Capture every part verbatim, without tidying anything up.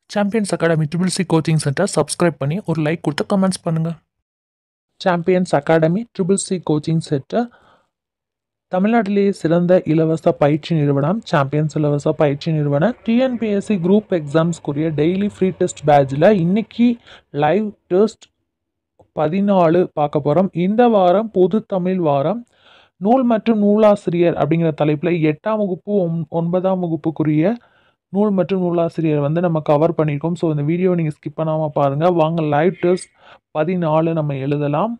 Champions academy triple C coaching centre subscribe பண்ணி ஒரு like கொடுத்து கமெண்ட்ஸ் பண்ணுங்கள். Champions academy triple C coaching centre தமிழ்நாட்டிலேயே சிறந்த இலவச பயிற்சி நிறுவனம். சாம்பியன்ஸ் இலவச பயிற்சி நிறுவனம் டிஎன்பிஎஸ்சி குரூப் எக்ஸாம்ஸ்க்குரிய டெய்லி ஃப்ரீ டெஸ்ட் பேட்சில் இன்னைக்கு லைவ் டெஸ்ட் பதினாலு பார்க்க போகிறோம். இந்த வாரம் பொது தமிழ் வாரம் நூல் மற்றும் நூலாசிரியர் அப்படிங்கிற தலைப்பில் எட்டாம் வகுப்பு ஒன் ஒன்பதாம் வகுப்புக்குரிய நூல் மற்றும் நூலாசிரியர் வந்து நம்ம கவர் பண்ணியிருக்கோம். ஸோ இந்த வீடியோ நீங்கள் ஸ்கிப் பண்ணாமல் பாருங்கள். வாங்க லைவ் டெஸ்ட் பதினாலு நம்ம எழுதலாம்.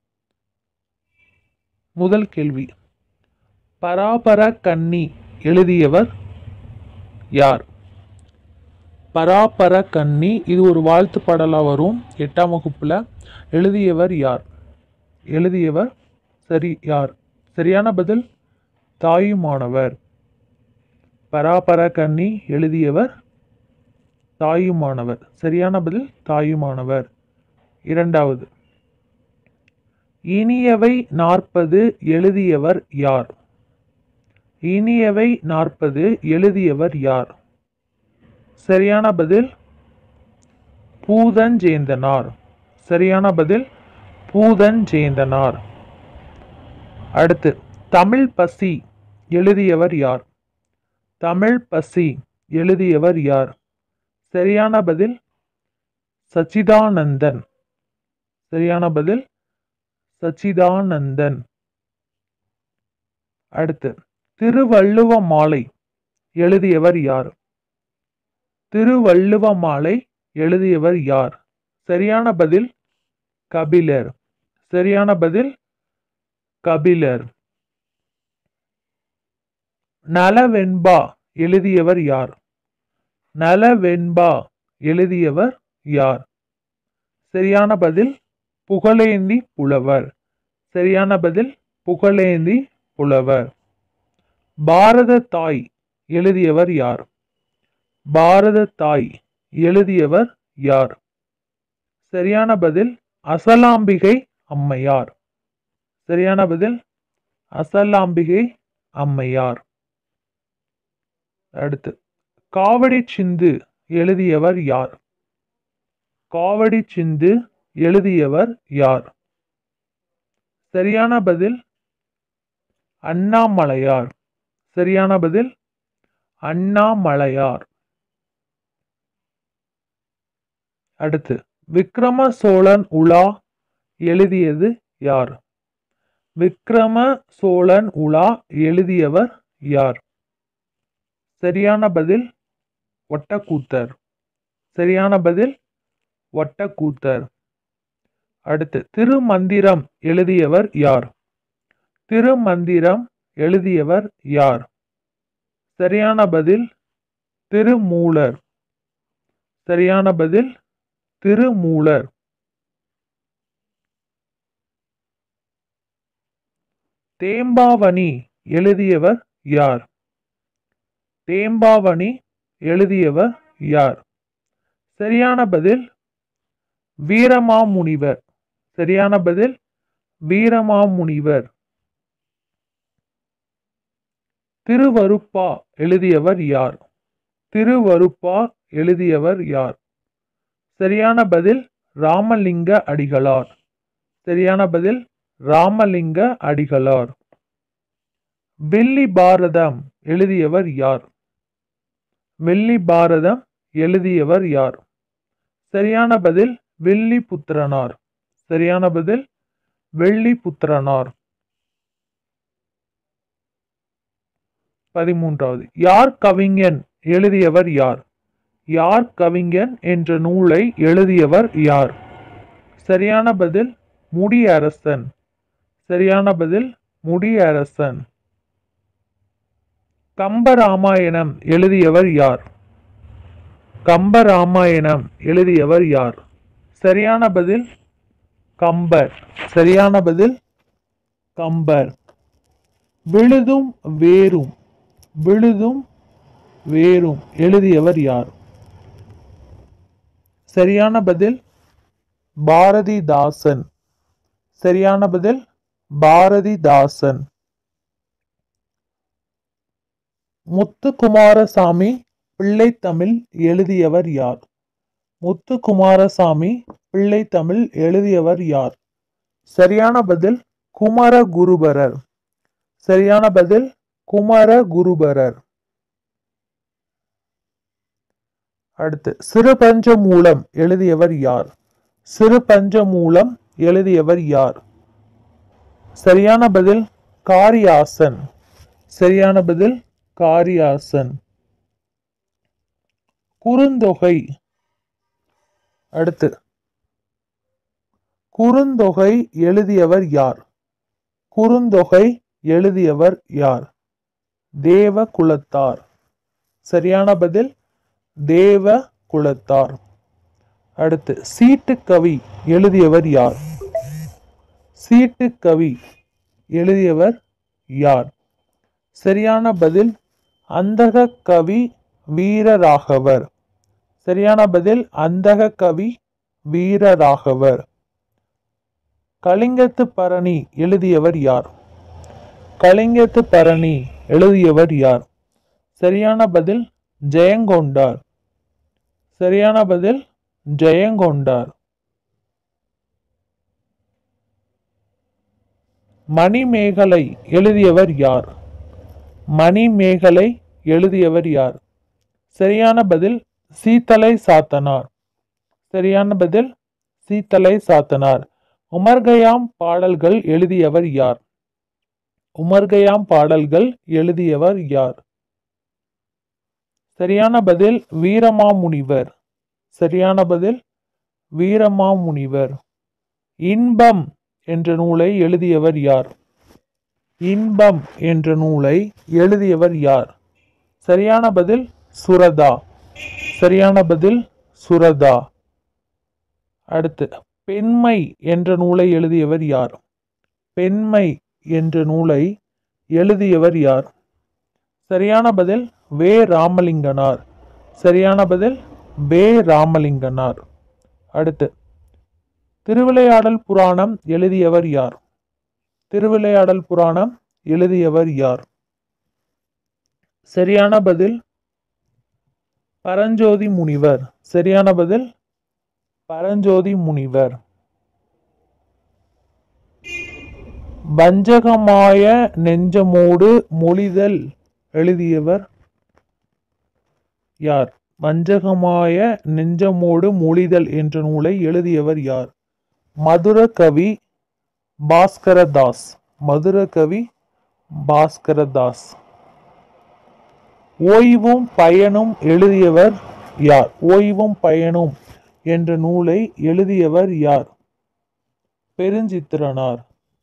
முதல் கேள்வி, பராபர கன்னி எழுதியவர் யார்? பராபர கன்னி இது ஒரு வாழ்த்து பாடலாக வரும் எட்டாம் வகுப்பில். எழுதியவர் யார்? எழுதியவர் சரி யார்? சரியான பதில் தாயுமானவர். பராபர கன்னி எழுதியவர் தாயுமானவர். சரியான பதில் தாயுமானவர். இரண்டாவது, இனியவை நாற்பது எழுதியவர் யார்? இனியவை நாற்பது எழுதியவர் யார்? சரியான பதில் பூதஞ்சேந்தனார். சரியான பதில் பூதஞ்சேந்தனார். அடுத்து, தமிழ் பசி எழுதியவர் யார்? தமிழ் பசி எழுதியவர் யார்? சரியான பதில் சச்சிதானந்தன். சரியான பதில் சச்சிதானந்தன். அடுத்து, திருவள்ளுவ மாலை எழுதியவர் யார்? திருவள்ளுவ மாலை எழுதியவர் யார்? சரியான பதில் கபிலர். சரியான பதில் கபிலர். நலவெண்பா எழுதியவர் யார்? நலவெண்பா எழுதியவர் யார்? சரியான பதில் புகழேந்தி புலவர். சரியான பதில் புகழேந்தி புலவர். பாரத தாய் எழுதியவர் யார்? பாரத தாய் எழுதியவர் யார்? சரியான பதில் அசலாம்பிகை அம்மையார். சரியான பதில் அசலாம்பிகை அம்மையார். அடுத்து, காவடி சிந்து எழுதியவர் யார்? காவடி சிந்து எழுதியவர் யார்? சரியான பதில் அண்ணாமலையார். சரியான பதில் அண்ணாமலையார். அடுத்து, விக்ரம சோழன் உலா எழுதியது யார்? விக்ரம சோழன் உலா எழுதியவர் யார்? சரியான பதில் ஒட்டக்கூத்தர். சரியான பதில் ஒட்டக்கூத்தர். அடுத்து, திருமந்திரம் எழுதியவர் யார்? திருமந்திரம் எழுதியவர் யார்? சரியான பதில் திருமூலர். சரியான பதில் திருமூலர். தேம்பாவணி எழுதியவர் யார்? தேம்பாவணி எழுதியவர் யார்? சரியான பதில் வீரமாமுனிவர். சரியான பதில் வீரமாமுனிவர். திருவருப்பா எழுதியவர் யார்? திருவருப்பா எழுதியவர் யார்? சரியான பதில் ராமலிங்க அடிகளார். சரியான பதில் ராமலிங்க அடிகளார். வெள்ளி பாரதம் எழுதியவர் யார்? வெள்ளி பாரதம் எழுதியவர் யார்? சரியான பதில் வெள்ளி புத்திரனார். சரியான பதில் வெள்ளி புத்திரனார். பதிமூன்றாவது, யார் கவிஞன் எழுதியவர் யார்? யார் கவிஞன் என்ற நூலை எழுதியவர் யார்? சரியான பதில் முடியரசன். சரியான பதில் முடியரசன். கம்பராமாயணம் எழுதியவர் யார்? கம்பராமாயணம் எழுதியவர் யார்? சரியான பதில் கம்பர். சரியான பதில் கம்பர். விழுதும் வேரும் விழுதும் வேரும் எழுதியவர் யார்? சரியான பதில் பாரதிதாசன். சரியான பதில் பாரதிதாசன். முத்துக்குமாரசாமி பிள்ளைத்தமிழ் எழுதியவர் யார்? முத்துக்குமாரசாமி பிள்ளை தமிழ் எழுதியவர் யார்? சரியான பதில் குமரகுருபரர். சரியான பதில் குமரகுருபரர். அடுத்து சிறுபஞ்சமூலம் எழுதியவர் யார்? சிறுபஞ்சமூலம் எழுதியவர் யார்? சரியான பதில் காரியாசன். சரியான பதில் காரியாசன். குறுந்தொகை. அடுத்து குறுந்தொகை எழுதியவர் யார்? குறுந்தொகை எழுதியவர் யார்? தேவ குலத்தார். சரியான பதில் தேவ குலத்தார். அடுத்து சீட்டுக்கவி எழுதியவர் யார்? சீட்டுக்கவி எழுதியவர் யார்? சரியான பதில் அந்தக கவி வீரராகவர். சரியான பதில் அந்தக கவி வீரராகவர். கலிங்கத்து பரணி எழுதியவர் யார்? கலிங்கத்து பரணி எழுதியவர் யார்? சரியான பதில் ஜெயங்கொண்டார். சரியான பதில் ஜெயங்கொண்டார். மணிமேகலை எழுதியவர் யார்? மணிமேகலை எழுதியவர் யார்? சரியான பதில் சீத்தலை சாத்தனார். சரியான பதில் சீத்தலை சாத்தனார். உமர்கயாம் பாடல்கள் எழுதியவர் யார்? உமர்கயாம் பாடல்கள் எழுதியவர் யார்? சரியான பதில் வீரமாமுனிவர். சரியான பதில் வீரமாமுனிவர். இன்பம் என்ற நூலை எழுதியவர் யார்? இன்பம் என்ற நூலை எழுதியவர் யார்? சரியான பதில் சுரதா. சரியான பதில் சுரதா. அடுத்து பெண்மை என்ற நூலை எழுதியவர் யார்? பெண்மை என்ற நூலை எழுதியவர் யார்? சரியான பதில் வே ராமலிங்கனார். சரியான பதில் வே ராமலிங்கனார். அடுத்து திருவிளையாடல் புராணம் எழுதியவர் யார்? திருவிளையாடல் புராணம் எழுதியவர் யார்? சரியான பதில் பரஞ்சோதி முனிவர். சரியான பதில் பரஞ்சோதி முனிவர். வஞ்சகமாய நெஞ்சமோடு மொழிதல் எழுதியவர் யார்? வஞ்சகமாய நெஞ்சமோடு மொழிதல் என்ற நூலை எழுதியவர் யார்? மதுர கவி பாஸ்கரதாஸ். மதுர கவி பாஸ்கரதாஸ். ஓய்வும் பயனும் எழுதியவர் யார்? ஓய்வும் பயனும் என்ற நூலை எழுதியவர் யார்? பெருஞ்சித்திரனார்.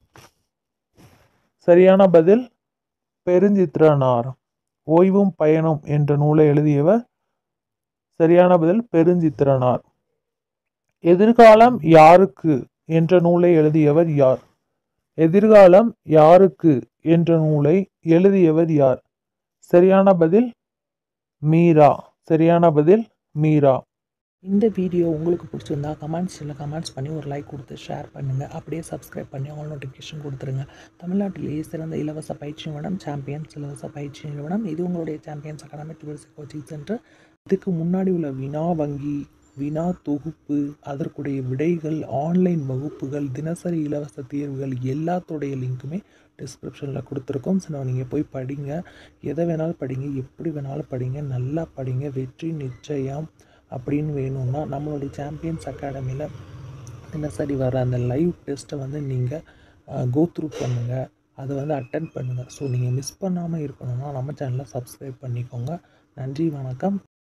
சரியான பதில் பெருஞ்சித்திரனார். ஓய்வும் பயனும் என்ற நூலை எழுதியவர் சரியான பதில் பெருஞ்சித்திரனார். எதிர்காலம் யாருக்கு என்ற நூலை எழுதியவர் யார்? எதிர்காலம் யாருக்கு என்ற நூலை எழுதியவர் யார்? சரியான பதில் மீரா. சரியான பதில் மீரா. இந்த வீடியோ உங்களுக்கு பிடிச்சிருந்தா கமெண்ட்ஸில் கமெண்ட்ஸ் பண்ணி ஒரு லைக் கொடுத்து ஷேர் பண்ணுங்கள். அப்படியே சப்ஸ்கிரைப் பண்ணி அவங்க நோட்டிஃபிகேஷன் கொடுத்துருங்க. தமிழ்நாட்டிலேயே சிறந்த இலவச பயிற்சி நிறுவனம் சாம்பியன்ஸ் இலவச பயிற்சி நிறுவனம். இது உங்களுடைய champions academy twelfth coaching centre. இதுக்கு முன்னாடி உள்ள வினா வங்கி, வினா தொகுப்பு, அதற்குடைய விடைகள், ஆன்லைன் வகுப்புகள், தினசரி இலவச தேர்வுகள் எல்லாத்தோடைய லிங்க்குமே டிஸ்கிரிப்ஷனில் கொடுத்துருக்கோம். ஸோ நீங்கள் போய் படிங்க. எதை வேணாலும் படிங்க, எப்படி வேணாலும் படிங்க, நல்லா படிங்க. வெற்றி நிச்சயம் அப்படின்னு வேணும்னா நம்மளுடைய சாம்பியன்ஸ் அகாடமியில் தினசரி வர அந்த லைவ் டெஸ்ட்டை வந்து நீங்கள் கோ த்ரூ பண்ணுங்கள், அதை வந்து அட்டென்ட் பண்ணுங்கள். ஸோ நீங்கள் மிஸ் பண்ணாமல் இருக்கணும்னா நம்ம சேனலை சப்ஸ்கிரைப் பண்ணிக்கோங்க. நன்றி, வணக்கம்.